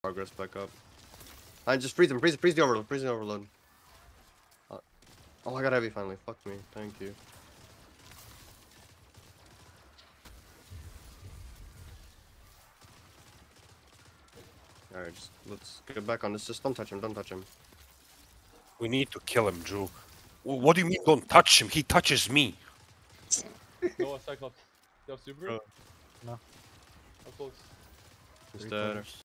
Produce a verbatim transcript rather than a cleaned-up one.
progress back up. I just freeze him, freeze, freeze the overload, freeze the overload. Uh, oh, I got heavy finally. Fuck me. Thank you. Alright, just let's get back on this. Just don't touch him, don't touch him. We need to kill him, Drew. What do you mean don't touch him? He touches me. No, a Cyclops. You have super? Oh. No. How close? Just, uh,